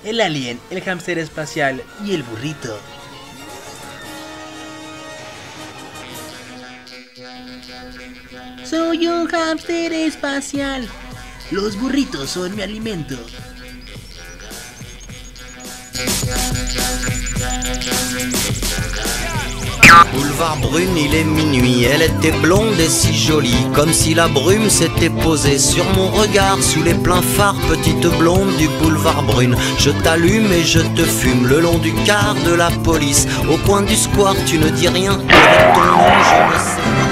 el alien, el hámster espacial y el burrito. Soy un hámster espacial. Los burritos son mi alimento. Boulevard Brune, il est minuit, elle était blonde et si jolie, comme si la brume s'était posée sur mon regard sous les pleins phares, petite blonde du boulevard Brune. Je t'allume et je te fume le long du quart de la police. Au coin du square, tu ne dis rien, avec ton nom, je ne sais pas.